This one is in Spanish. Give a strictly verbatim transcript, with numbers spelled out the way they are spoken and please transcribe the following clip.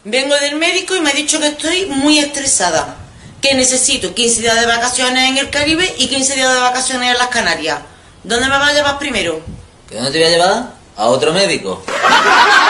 Vengo del médico y me ha dicho que estoy muy estresada. Que necesito quince días de vacaciones en el Caribe y quince días de vacaciones en las Canarias. ¿Dónde me va a llevar primero? ¿Que dónde te voy a llevar? A otro médico.